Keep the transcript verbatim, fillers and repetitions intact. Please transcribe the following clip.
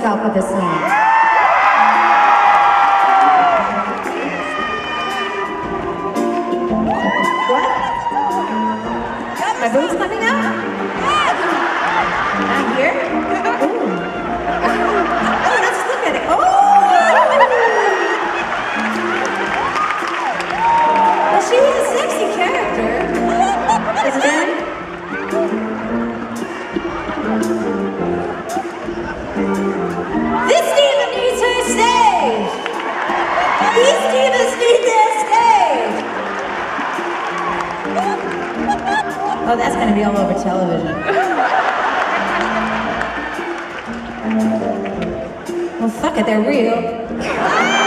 help with this song. What? My boobs coming out? Not here? Ooh. Oh, let's look at it. Oh! Well, she was a sexy character. Isn't it? This diva needs her stage! These divas need their stage! Oh, that's gonna be all over television. Well, fuck it, they're real.